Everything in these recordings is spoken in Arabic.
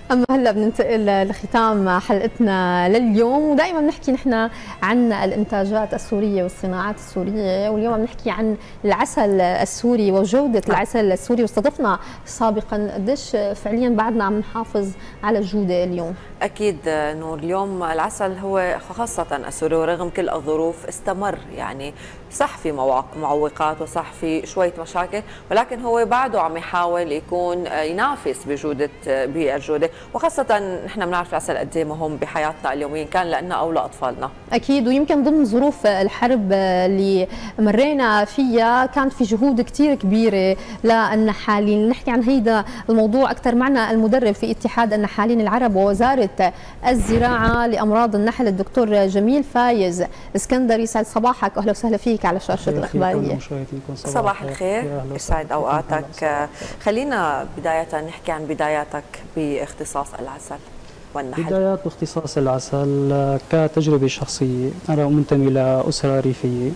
أما هلا بننتقل لختام حلقتنا لليوم، ودائما بنحكي نحن عن الإنتاجات السورية والصناعات السورية، واليوم عم نحكي عن العسل السوري وجودة العسل السوري، واستضفنا سابقا قديش فعليا بعدنا عم نحافظ على الجودة اليوم. أكيد نور، اليوم العسل هو خاصة السوري ورغم كل الظروف استمر، يعني صح في معوقات وصح في شوية مشاكل، ولكن هو بعده عم يحاول يكون ينافس بالجودة، وخاصة نحن بنعرف العسل قد ايه مهم بحياتنا اليومية، كان لنا أو لأطفالنا. أكيد، ويمكن ضمن ظروف الحرب اللي مرينا فيها كانت في جهود كثير كبيرة للنحالين. نحكي عن هيدا الموضوع أكثر معنا المدرب في اتحاد النحالين العرب ووزارة الزراعة لأمراض النحل الدكتور جميل فايز اسكندري. يسعد صباحك، أهلا وسهلا فيك على شاشة الإخبارية. صباح الخير، يسعد أوقاتك. خلينا بداية نحكي عن بداياتك باختصاص العسل والنحل. بدايات باختصاص العسل كتجربة شخصية، أنا منتمي لأسرة ريفية.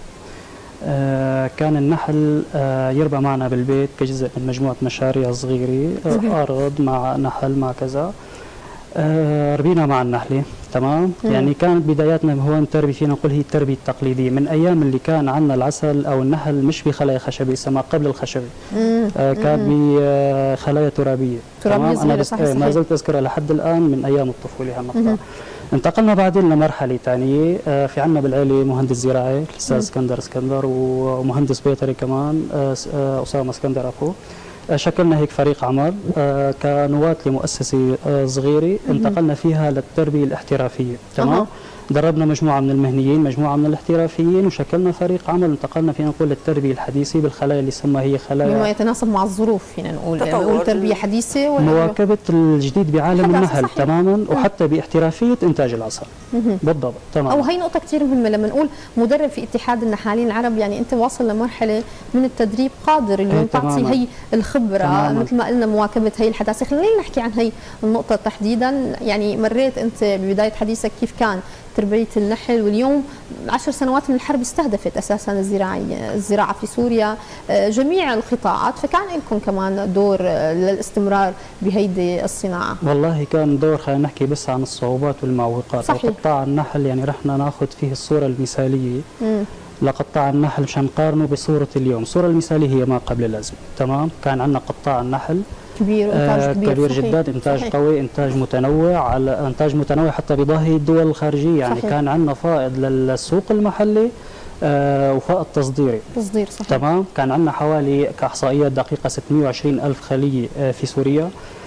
كان النحل يربى معنا بالبيت كجزء من مجموعة مشاريع صغيرة، أرض مع نحل مع كذا. ربينا مع النحلة، تمام. يعني كانت بداياتنا هو التربية، فينا نقول هي التربية التقليدية من أيام اللي كان عندنا العسل أو النحل مش بخلايا خشبية، يسمى قبل الخشبي. كان بخلايا ترابية. تمام. أنا ما زلت أذكرها لحد الآن من أيام الطفولة هالمقطع. انتقلنا بعدين لمرحلة ثانية، في عندنا بالعائلة مهندس زراعي الأستاذ اسكندر ومهندس بيطري كمان أسامة اسكندر أخوه. شكلنا هيك فريق عمل كنواة لمؤسسة صغيرة انتقلنا فيها للتربية الاحترافية، تمام. دربنا مجموعة من المهنيين، مجموعة من الاحترافيين، وشكلنا فريق عمل انتقلنا فينا نقول للتربية الحديثة بالخلايا اللي يسمى هي خلايا بما يتناسب مع الظروف، فينا نقول تربية حديثة مواكبة الجديد بعالم النحل تماما، وحتى باحترافية إنتاج العسل. بالضبط، تمام. وهي نقطة كثير مهمة لما نقول مدرب في اتحاد النحالين العرب، يعني أنت واصل لمرحلة من التدريب قادر اليوم تعطي هي الخبرة مثل ما قلنا مواكبة هي الحداثة. خلينا نحكي عن هي النقطة تحديدا. يعني مريت أنت ببداية حديثك كيف كان تربية النحل، واليوم 10 سنوات من الحرب استهدفت أساسا الزراعة في سوريا جميع القطاعات، فكان لكم كمان دور للاستمرار بهيدي الصناعة. والله كان دور، خلينا نحكي بس عن الصعوبات والمعوقات. صحيح. قطاع النحل يعني رحنا ناخذ فيه الصورة المثالية لقطاع النحل مشان نقارنه بصورة اليوم. الصورة المثالية هي ما قبل الأزمة، تمام. كان عندنا قطاع النحل كبير وإنتاج كبير جدا، إنتاج صحيح. قوي، إنتاج متنوع، على إنتاج متنوع حتى بضاهي الدول الخارجية. يعني صحيح. كان عندنا فائض للسوق المحلي وفائض تصديري. تصدير صحيح. تمام. كان عندنا حوالي كإحصائيات دقيقة 620 ألف خلية في سوريا،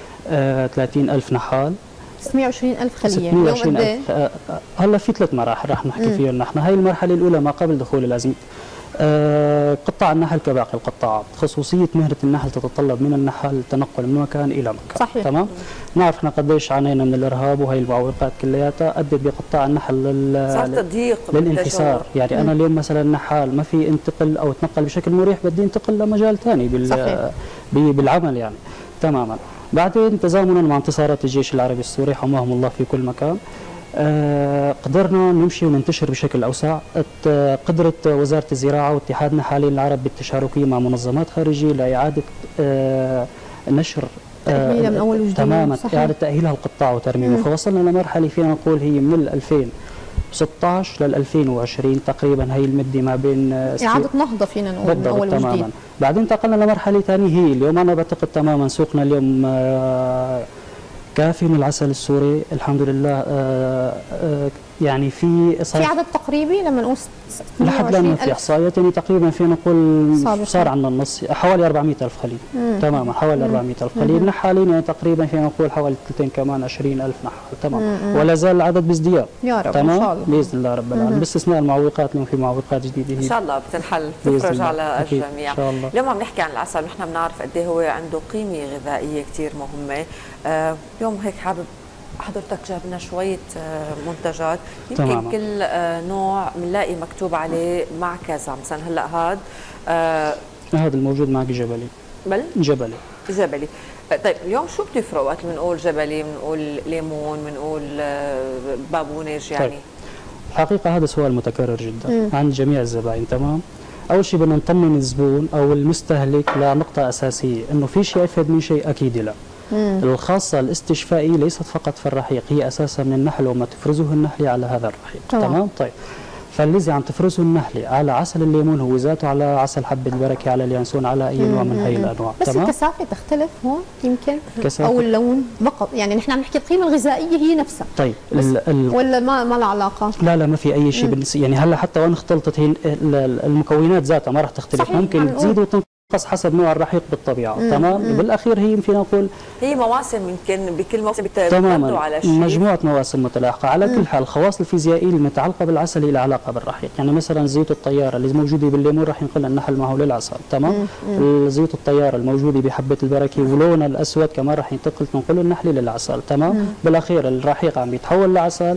30 ألف نحال. 620 ألف خلية. 620 ألف. هلا في 3 مراحل راح نحكي فيها نحن. هاي المرحلة الأولى ما قبل دخول الأزمة. قطاع النحل كباقي القطاعات، خصوصية مهنة النحل تتطلب من النحل التنقل من مكان إلى مكان. صحيح. تمام. نعرف احنا قديش عانينا من الإرهاب، وهي المعوقات كلياتها أدت بقطاع النحل للانحسار. يعني أنا اليوم مثلا نحال ما في انتقل أو اتنقل بشكل مريح، بدي انتقل لمجال ثاني بالعمل يعني. تماما. بعدين تزامنا مع انتصارات الجيش العربي السوري حماهم الله في كل مكان، قدرنا نمشي وننتشر بشكل أوسع. قدرت وزارة الزراعة واتحاد نحالين العرب بالتشاركية مع منظمات خارجية لإعادة نشر تأهيلها من أول وجديد. تماما. إعادة تأهيلها القطاع وترميمه. فوصلنا لمرحلة فينا نقول هي من 2016 لل 2020 تقريبا، هي المدة ما بين إعادة نهضة فينا نقول من أول تماما. وجديد. بعدين انتقلنا لمرحلة ثانية هي اليوم أنا بعتقد تماما سوقنا اليوم كافي من العسل السوري الحمد لله. يعني في عدد تقريبي لما نقول لحد الآن في إحصائيات، يعني تقريبا فينا نقول صار عندنا النص حوالي 400 ألف خليل. تماما، حوالي 400 ألف خليل. نحالين يعني تقريبا فينا نقول حوالي 2 كمان 20 ألف نحال. تمام. ولا زال العدد بازدياد يا رب. تمام. إن شاء الله بإذن الله رب العالمين، باستثناء المعوقات. اليوم في معوقات جديدة إن شاء الله بتنحل، تفرج على الجميع إن شاء الله. اليوم عم نحكي عن العسل، نحن بنعرف قد ايه هو عنده قيمة غذائية كثير مهمة. اليوم هيك حابب حضرتك جاب لنا شوية منتجات، يمكن تماما. كل نوع بنلاقي مكتوب عليه مع كذا. مثلا هلا هذا الموجود معك جبلي. جبلي. طيب اليوم شو بتفرق وقت بنقول جبلي، بنقول ليمون، بنقول بابونج يعني؟ طيب. الحقيقة هذا سؤال متكرر جدا عند جميع الزبائن. تمام. أول شيء بدنا نطمن الزبون أو المستهلك لنقطة أساسية، إنه في شيء أفيد من شيء، أكيد لا. الخاصه الاستشفائيه ليست فقط في الرحيق، هي اساسا من النحل وما تفرزه النحله على هذا الرحيق. تمام. طيب فالذي عم تفرزه النحله على عسل الليمون هو ذاته على عسل حبه البركه على اليانسون على اي نوع من هي الانواع. بس تمام؟ الكثافه تختلف هون يمكن او اللون فقط، يعني نحن عم نحكي القيمه الغذائيه هي نفسها. طيب ولا ما لها علاقه؟ لا ما في اي شيء بالنسبه، يعني هلا حتى وان اختلطت هي المكونات ذاتها ما راح تختلف. صحيح. ممكن تزيد وتنقص حسب نوع الرحيق بالطبيعه. تمام. بالاخير هي فينا نقول هي مواسم، يمكن بكل موسم بتعتمدوا على شيء، مجموعه مواسم متلاحقه. على كل حال الخواص الفيزيائيه المتعلقه بالعسل هي لها علاقه بالرحيق، يعني مثلا زيوت الطياره اللي موجوده بالليمون راح ينقل النحل معه للعسل. تمام. زيوت الطياره الموجوده بحبه البركه ولونها الاسود كمان راح تنقل النحل للعسل. تمام. بالاخير الرحيق عم يتحول لعسل،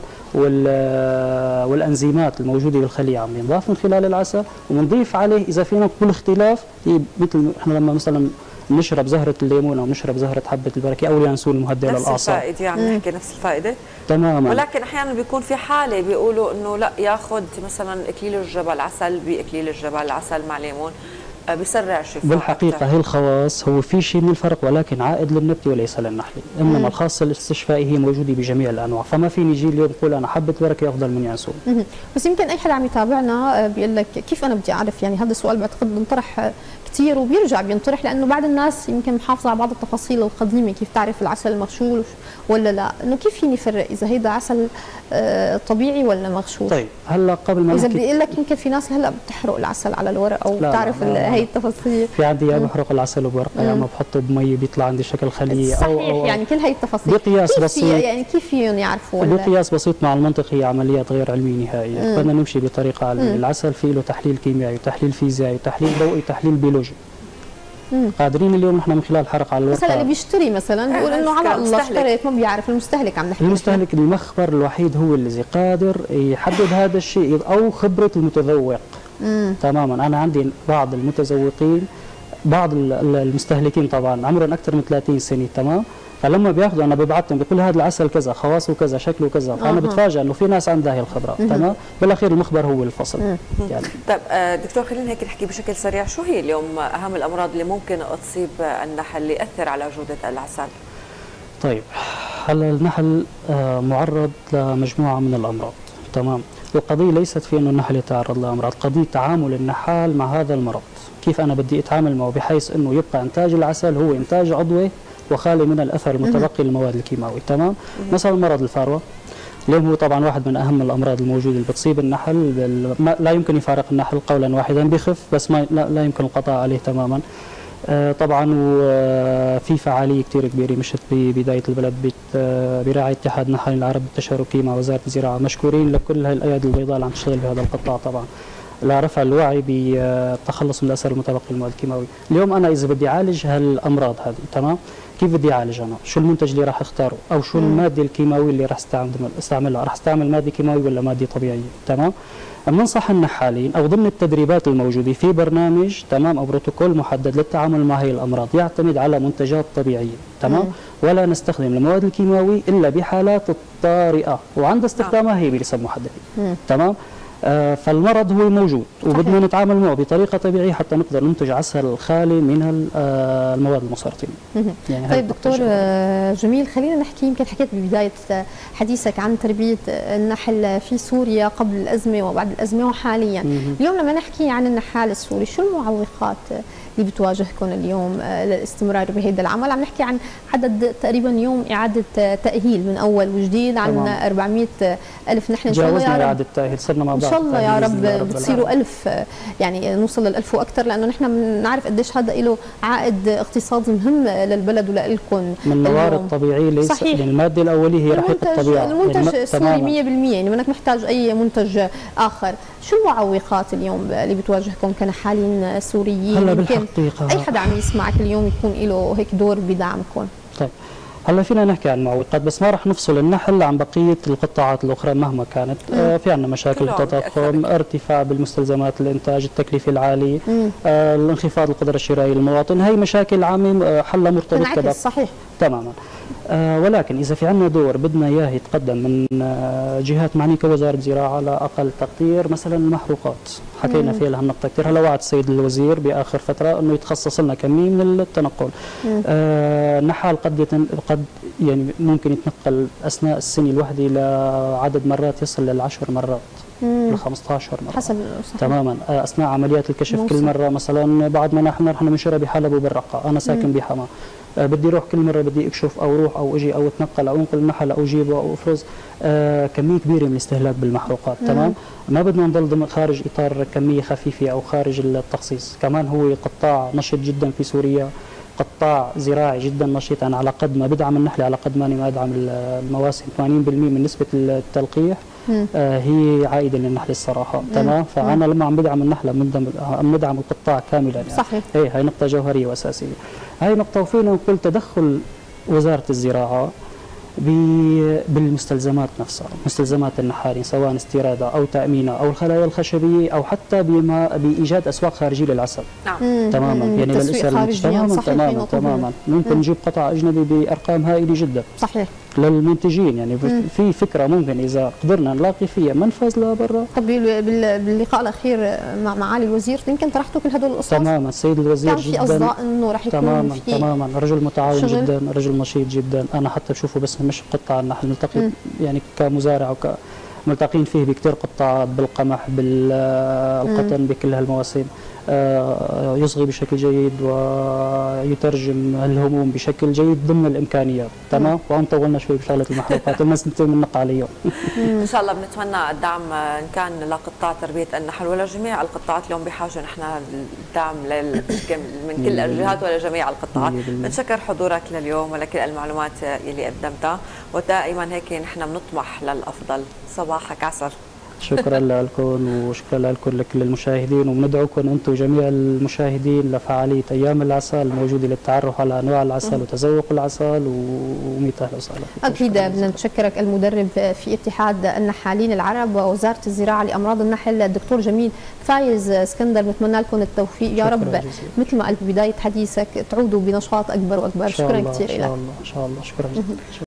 والانزيمات الموجوده بالخليه عم ينضاف من خلال العسل، وبنضيف عليه اذا فينا نقول اختلاف، مثل احنا لما مثلا نشرب زهره الليمون او نشرب زهره حبه البركه او اليانسون المهدئ للاعصاب، نفس الفائده، عم نحكي نفس الفائده تماما. ولكن احيانا بيكون في حاله بيقولوا انه لا ياخذ مثلا اكليل الجبل عسل باكليل الجبل عسل مع ليمون بيسرع الشفاء. بالحقيقه هي الخواص هو في شيء من الفرق ولكن عائد للنبته وليس للنحله، انما الخاصه الاستشفائيه هي موجوده بجميع الانواع، فما فيني يجي اليوم يقول انا حبه بركه افضل من يانسون. بس يمكن اي حدا عم يتابعنا بيقول لك كيف انا بدي اعرف، يعني هذا السؤال بعتقد بنطرح كثير وبيرجع بينطرح، لانه بعض الناس يمكن محافظه على بعض التفاصيل القديمه، كيف تعرف العسل المغشول ولا لا، انه كيف فيني افرق اذا هيدا عسل طبيعي ولا مغشوش؟ طيب هلا قبل ما اذا بدي اقول لك يمكن في ناس هلا بتحرق العسل على الورق او بتعرف هي التفاصيل. في عندي يا بحرق العسل بورقه يا اما بحطه بمي بيطلع عندي شكل خليه صحيح. يعني كل هي التفاصيل بقياس بسيط، يعني كيف فيهم يعرفوا؟ بقياس بسيط مع المنطق، هي عمليات غير علميه نهائيا، بدنا نمشي بطريقه علميه. العسل فيه له تحليل كيميائي وتحليل فيزيائي وتحليل ضوئي وتحليل بيولوجي. قادرين اليوم نحن من خلال الحرق على الورقه، مثلا اللي بيشتري مثلا بيقول انه على الله اشتريت، ما بيعرف المستهلك. عم نحكي المستهلك المخبر الوحيد هو الذي قادر يحدد هذا الشيء او خبره المتذوق. تماما. انا عندي بعض المتذوقين، بعض المستهلكين طبعا عمرهم اكثر من 30 سنه. تمام. فلما بياخذوا انا ببعثهم بقول هذا العسل كذا، خواصه كذا، شكله كذا، فانا بتفاجئ انه في ناس عندها هي الخبرات. تمام. بالاخير المخبر هو الفصل. يعني طيب دكتور خلينا هيك نحكي بشكل سريع، شو هي اليوم اهم الامراض اللي ممكن تصيب النحل اللي ياثر على جوده العسل؟ طيب هلا النحل معرض لمجموعه من الامراض. تمام. القضيه ليست في انه النحل يتعرض لامراض، قضيه تعامل النحال مع هذا المرض، كيف انا بدي اتعامل معه بحيث انه يبقى انتاج العسل هو انتاج عضوي وخالي من الاثر المتبقي للمواد الكيماويه. تمام. مثلا مرض الفاروه اليوم هو طبعا واحد من اهم الامراض الموجوده اللي بتصيب النحل، لا يمكن يفارق النحل قولا واحدا، بخف بس ما لا يمكن القضاء عليه تماما. طبعا وفي فعاليه كثير كبيره مشت ببدايه البلد برعايه اتحاد نحل العرب التشاركي مع وزاره الزراعه، مشكورين لكل هاي الايادي البيضاء اللي عم تشتغل بهذا القطاع طبعا لرفع الوعي بالتخلص من الاثر المتبقي للمواد الكيماويه. اليوم انا اذا بدي اعالج هالامراض هذه، تمام، كيف بدي اعالج انا؟ شو المنتج اللي راح اختاره؟ او شو الماده الكيماويه اللي راح استعملها؟ راح استعمل ماده كيماويه ولا ماده طبيعيه؟ تمام؟ بننصح النحالين او ضمن التدريبات الموجوده في برنامج، تمام، او بروتوكول محدد للتعامل مع هي الامراض يعتمد على منتجات طبيعيه. تمام؟ ولا نستخدم المواد الكيماويه الا بحالات الطارئه وعند استخدامها هي بنسب محدده. تمام؟ فالمرض هو موجود وبدنا نتعامل معه بطريقه طبيعيه حتى نقدر ننتج عسل خالي من المواد المسرطنه. يعني طيب دكتور جميل، خلينا نحكي، يمكن حكيت ببدايه حديثك عن تربيه النحل في سوريا قبل الازمه وبعد الازمه وحاليا. اليوم لما نحكي عن النحال السوري، شو المعوقات اللي بتواجهكم اليوم للاستمرار بهذا العمل؟ عم نحكي عن عدد تقريبا يوم اعاده تاهيل من اول وجديد عن 400,000 نحل. ان شاء الله يا اعاده تاهيل، صرنا مع بعض ان شاء الله يا رب بتصيروا 1000، يعني نوصل لل1000 واكثر، لانه نحن بنعرف قديش هذا له عائد اقتصادي مهم للبلد ولكم. من موارد طبيعيه، ليس من الماده الاوليه هي رحيق الطبيعه. المنتج السوري 100%، يعني منك محتاج اي منتج اخر. شو المعوقات اليوم اللي بتواجهكم كنحالين سوريين؟ هلا بالحقيقه اي حدا عم يسمعك اليوم يكون له هيك دور بدعمكم. طيب هلا فينا نحكي عن معوقات، بس ما رح نفصل النحل عن بقيه القطاعات الاخرى مهما كانت. في عندنا مشاكل التضخم، ارتفاع بالمستلزمات الانتاج، التكلفه العاليه، الانخفاض القدره الشرائيه للمواطن، هي مشاكل عامه حلها مرتبط صحيح. تماما. ولكن إذا في عندنا دور بدنا إياه يتقدم من جهات معنية كوزارة زراعة على أقل تقدير، مثلا المحروقات حكينا فيها لهالنقطة كثير. هلا وعد السيد الوزير بآخر فترة أنه يتخصص لنا كمية من التنقل. النحال قد يعني ممكن يتنقل أثناء السنة الواحدة لعدد مرات يصل ل10 مرات ل 15 مرة حسب تماما. أثناء عمليات الكشف كل مرة مثلا بعد ما نحن بنشرها بحلب وبالرقة، أنا ساكن بحما، بدي اروح كل مره بدي اكشف او اروح او اجي او اتنقل او انقل النحل او اجيبه او افرز كميه كبيره من الاستهلاك بالمحروقات. تمام، ما بدنا نضل خارج اطار كميه خفيفه او خارج التخصيص. كمان هو قطاع نشط جدا في سوريا، قطاع زراعي جدا نشيط. انا على قد ما بدعم النحله على قد ما ادعم المواسم. 80% من نسبه التلقيح هي عائده للنحله الصراحه. تمام، فانا لما عم بدعم النحله عم ندعم القطاع كاملا يعني. صحيح، هي نقطه جوهريه واساسيه. هاي نقطه. وفينا نقول تدخل وزاره الزراعه بالمستلزمات نفسها، مستلزمات النحالين سواء استيرادها او تامينها او الخلايا الخشبيه او حتى بايجاد اسواق خارجيه للعسل. تماما، يعني للاسر تماما ممكن نجيب قطع اجنبي بارقام هائله جدا. صحيح، للمنتجين يعني. في فكره ممكن اذا قدرنا نلاقي فيها منفذ لبرا. طب باللقاء الاخير مع معالي الوزير يمكن طرحتوا كل هدول القصص؟ تماما، السيد الوزير كان في اصداء انه رح يكون في تماما رجل متعاون جدا، رجل نشيط جدا. انا حتى بشوفه بس مش قطاع النحل، نلتقي يعني كمزارع ملتقين فيه بكثير قطاعات، بالقمح بالقطن بكل هالمواسم. يصغي بشكل جيد ويترجم الهموم بشكل جيد ضمن الامكانيات. تمام، وان طولنا شوي بشغله المحروقات الناس بننق عليهم. ان شاء الله بنتمنى الدعم ان كان لقطاع تربيه النحل ولا جميع القطاعات. اليوم بحاجه نحن الدعم من كل الجهات ولا جميع القطاعات. بنشكر حضورك لليوم ولكل المعلومات اللي قدمتها، ودائما هيك نحن بنطمح للافضل. صباحك عسل. شكرا لكم وشكرا لكم لكل المشاهدين، وبندعوكم انتم جميع المشاهدين لفعاليه ايام العسل الموجوده للتعرف على انواع العسل وتذوق العسل. و100 اهلا وسهلا. اكيد بدنا نشكرك المدرب في اتحاد النحالين العرب ووزاره الزراعه لامراض النحل الدكتور جميل فايز اسكندر. بتمنى لكم التوفيق يا رب، مثل ما قلت ببدايه حديثك تعودوا بنشاط اكبر واكبر. شكرا كثير لك. ان شاء الله شكرا جدا.